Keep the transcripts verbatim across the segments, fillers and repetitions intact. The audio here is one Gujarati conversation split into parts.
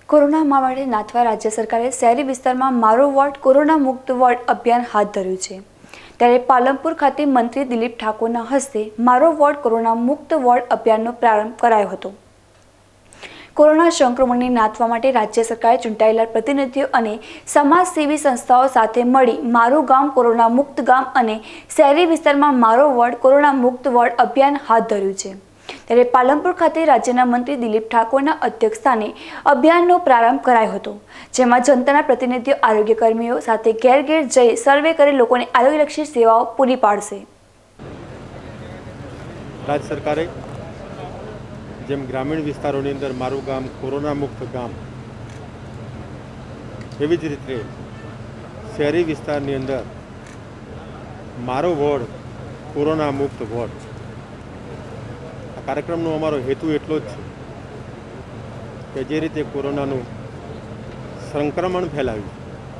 કોરોના મહામારી નાથવા રાજ્ય સરકારે શહેરી વિસ્તારમાં મારો વોર્ડ કોરોના મુક્ત વોર્ડ અભિયાન હાથ ધર્યું છે। ત્યારે પાલનપુર ખાતે મંત્રી દિલીપ ઠાકોરના હસ્તે મારો વોર્ડ કોરોના મુક્ત વોર્ડ અભિયાનનો પ્રારંભ કરાયો હતો। કોરોના સંક્રમણને નાથવા માટે રાજ્ય સરકારે ચૂંટાયેલા પ્રતિનિધિઓ અને સમાજસેવી સંસ્થાઓ સાથે મળી મારું ગામ કોરોના મુક્ત ગામ અને શહેરી વિસ્તારમાં મારો વોર્ડ કોરોના મુક્ત વોર્ડ અભિયાન હાથ ધર્યું છે। ત્યારે પાલનપુર ખાતે રાજ્યના મંત્રી દિલીપ ઠાકોરના અધ્યક્ષસ્થાને અભિયાનનો પ્રારંભ કરાયો હતો, જેમાં જનતાના પ્રતિનિધિઓ આરોગ્ય કર્મીઓ સાથે ઘેર ઘેર જઈ સર્વે કરી લોકોને આરોગ્યલક્ષી સેવાઓ પૂરી પાડશે। રાજ્ય સરકારે જેમ ગ્રામીણ વિસ્તારોની અંદર મારું ગામ કોરોના મુક્ત ગામ, એવી જ રીતે શહેરી વિસ્તારની અંદર મારો વોર્ડ કોરોના મુક્ત વોર્ડ, આ કાર્યક્રમનો અમારો હેતુ એટલો જ છે કે જે રીતે કોરોનાનું સંક્રમણ ફેલાયું,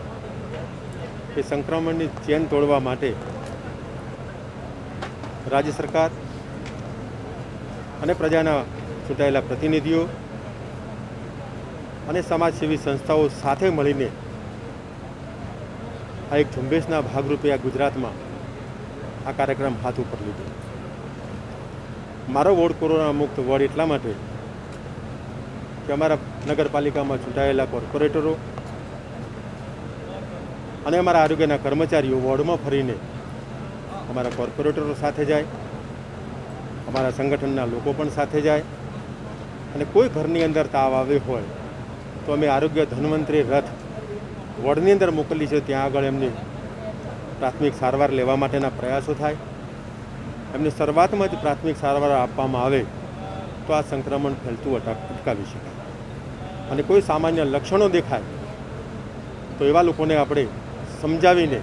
એ સંક્રમણની ચેન તોડવા માટે રાજ્ય સરકાર અને પ્રજાના ચૂંટાયેલા પ્રતિનિધિઓ અને સમાજસેવી સંસ્થાઓ સાથે મળીને આ એક ઝુંબેશના ભાગરૂપે આ ગુજરાતમાં આ કાર્યક્રમ હાથ ઉપર લીધો। મારો વોર્ડ કોરોના મુક્ત વોર્ડ એટલા માટે કે અમારા નગરપાલિકામાં ચૂંટાયેલા કોર્પોરેટરો અને અમારા આરોગ્યના કર્મચારીઓ વોર્ડમાં ફરીને અમારા કોર્પોરેટરો સાથે જાય, અમારા સંગઠનના લોકો પણ સાથે જાય, અને કોઈ ઘરની અંદર તાવ આવ્યો હોય તો અમે આરોગ્ય ધન્વંતરી રથ વોર્ડની અંદર મોકલી છે, ત્યાં આગળ એમની પ્રાથમિક સારવાર લેવા માટેના પ્રયાસો થાય, એમને શરૂઆતમાં જ પ્રાથમિક સારવાર આપવામાં આવે તો આ સંક્રમણ ફેલતું અટકાવી શકાય। અને કોઈ સામાન્ય લક્ષણો દેખાય તો એવા લોકોને આપણે સમજાવીને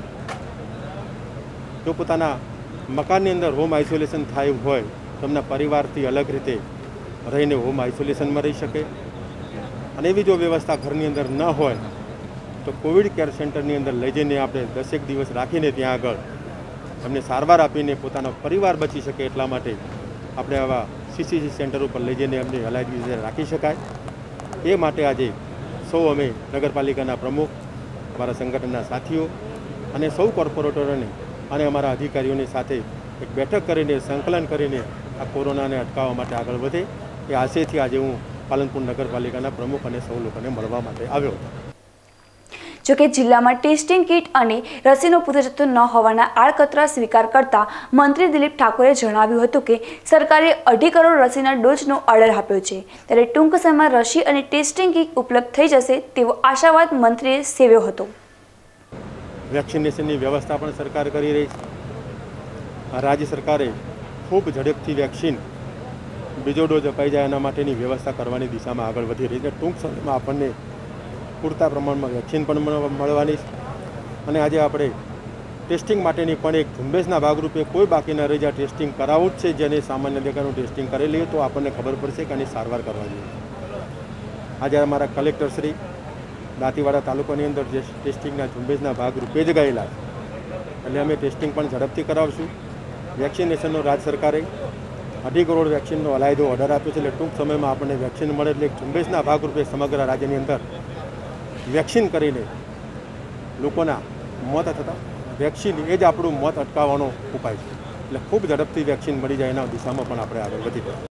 જો પોતાના મકાનની અંદર હોમ આઇસોલેશન થયું હોય તો એમના પરિવારથી અલગ રીતે રહીને હોમ આઇસોલેશનમાં રહી શકે। અને એવી જો વ્યવસ્થા ઘરની અંદર ન હોય તો કોવિડ કેર સેન્ટરની અંદર લઈ જઈને આપણે દસેક દિવસ રાખીને ત્યાં આગળ એમને સારવાર આપીને પોતાનો પરિવાર બચી શકે એટલા માટે આપણે આવા સીસીસી સેન્ટર ઉપર લઈ જઈને એમને અલાયદી રીતે રાખી શકાય। એ માટે આજે સૌ અમે નગરપાલિકાના પ્રમુખ, અમારા સંગઠનના સાથીઓ અને સૌ કોર્પોરેટરોને અને અમારા અધિકારીઓની સાથે એક બેઠક કરીને સંકલન કરીને આ કોરોનાને અટકાવવા માટે આગળ વધે એ આશયથી આજે હું પાલનપુર નગરપાલિકાના પ્રમુખ અને સૌ લોકોને મળવા માટે આવ્યો હતો। જોકે જિલ્લામાં ટેસ્ટિંગ કિટ અને રસીનો પૂરતો જથ્થો ન હોવાના આડકતરા સ્વીકાર કરતા મંત્રી દિલીપ ઠાકોરે જણાવ્યું હતું કે સરકારે અઢી કરોડ રસીના ડોઝનો ઓર્ડર આપ્યો છે, ત્યારે ટૂંક સમયમાં રસી અને ટેસ્ટિંગ કિટ ઉપલબ્ધ થઈ જશે તેવો આશાવાદ મંત્રીએ સેવ્યો હતો। વેક્સિનેશનની વ્યવસ્થા પણ સરકાર કરી રહી છે। રાજ્ય સરકારે ખૂબ ઝડપથી વેક્સિન બીજો ડોઝ અપાઈ જાય એના માટેની વ્યવસ્થા કરવાની દિશામાં આગળ વધી રહી છે। ટૂંક સમયમાં આપણને પૂરતા પ્રમાણમાં વેક્સિન પણ મળવાની છે। અને આજે આપણે ટેસ્ટિંગ માટેની પણ એક ઝુંબેશના ભાગરૂપે કોઈ બાકી ન રહી જાય, ટેસ્ટિંગ કરાવવું જ છે। જેને સામાન્ય દેખાનું ટેસ્ટિંગ કરી લઈએ તો આપણને ખબર પડશે કે આની સારવાર કરવા જોઈએ। આજે અમારા કલેક્ટરશ્રી દાંતીવાડા તાલુકાની અંદર જે ટેસ્ટિંગના ઝુંબેશના ભાગરૂપે જ ગયેલા છે, એટલે અમે ટેસ્ટિંગ પણ ઝડપથી કરાવશું। વેક્સિનેશનનો રાજ્ય સરકારે અઢી કરોડ વેક્સિનનો અલાયદો ઓર્ડર આપ્યો છે, એટલે ટૂંક સમયમાં આપણને વેક્સિન મળે એટલે એક ઝુંબેશના ભાગરૂપે સમગ્ર રાજ્યની અંદર વેક્સિન કરીને લોકોના મોત થતા વેક્સિન એ જ આપણું મોત અટકાવવાનો ઉપાય છે। એટલે ખૂબ ઝડપથી વેક્સિન મળી જાય એના દિશામાં પણ આપણે આગળ વધી